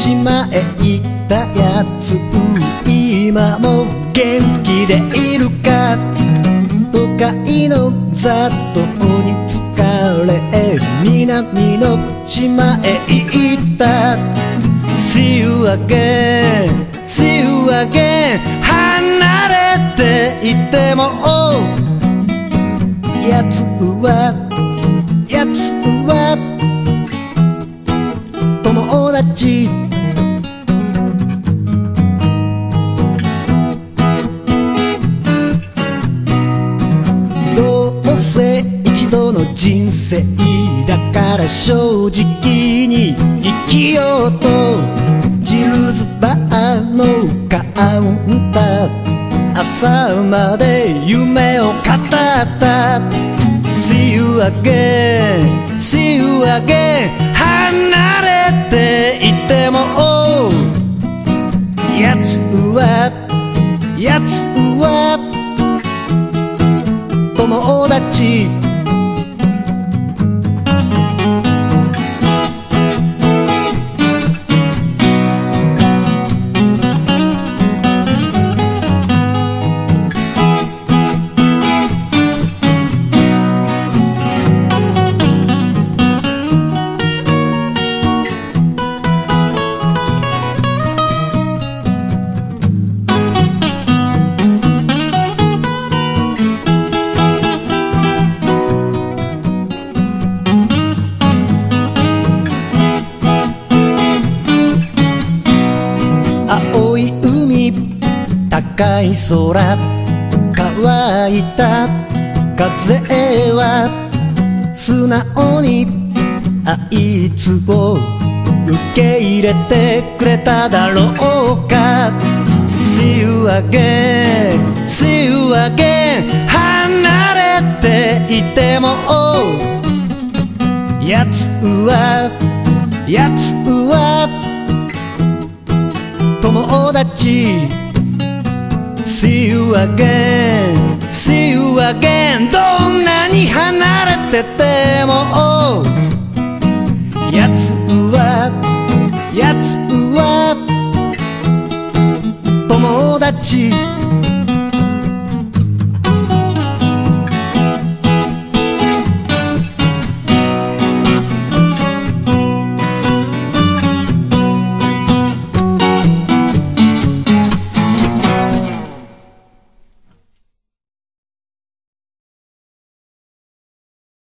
島へ行ったやつ今も元気でいるか。都会の雑踏に疲れ南の島へ行った。 See you again, see you again 離れていてもやつは友達。どうせ一度の人生だから正直に生きようとジルズバーのカウンター朝まで夢を語った。 See you again, see you again 離れていてもやつは友達。青い海高い空乾いた風は素直にあいつを受け入れてくれただろうか。 See you again, see you again 離れていてもやつは友達。 See you again, see you again どんなに離れててもやつは友達。